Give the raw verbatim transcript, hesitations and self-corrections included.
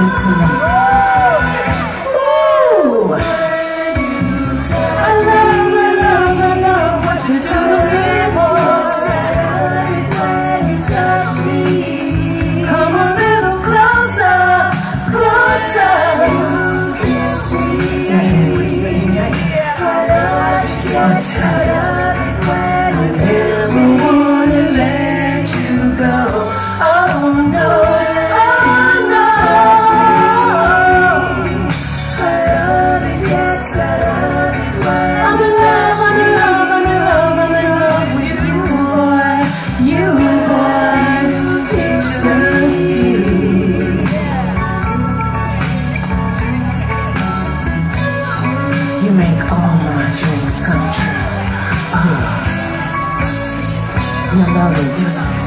tonight. Ooh. I love, I love, I love what you do to people. Come a little closer, closer. Your hand whispering right now. I just want to tell you, I never wanna let you go. Oh no, oh no. I love it, yes, I love it. I'm in love, I'm in love, I'm in love, I'm in love with you, boy. You, boy, it's just you. You make all my dreams come true. Oh, your love is